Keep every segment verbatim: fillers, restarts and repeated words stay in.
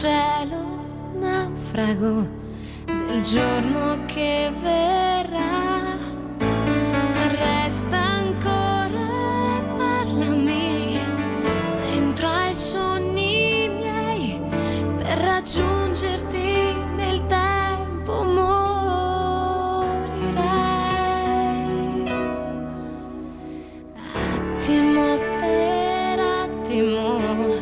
cielo naufrago del giorno che verrà. Resta ancora e parlami dentro ai sogni miei, per raggiungerti nel tempo morirei. Attimo per attimo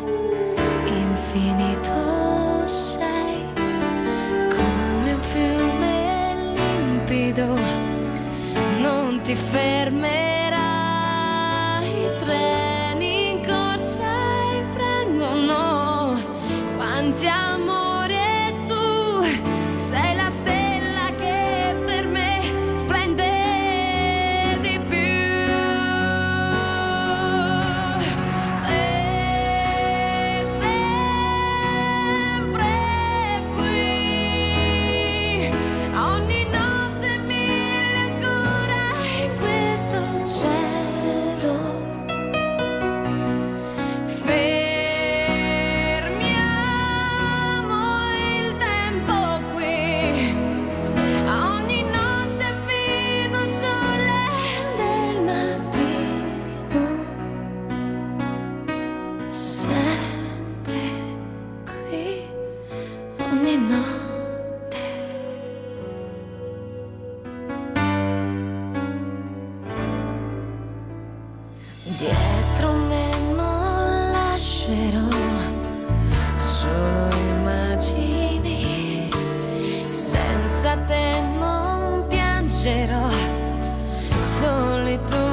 infinito sei, come un fiume limpido, non ti fermerai. I treni in corsa infrangono quanti amori, e tu sei la stella che per me splende di più. Per sempre qui, ogni notte mille ancora in questo cielo. Fermiamo il tempo qui, ogni notte fino al sole del mattino. Sempre qui, ogni notte. Dietro me non lascerò solo immagini, senza te non piangerò, solitudine.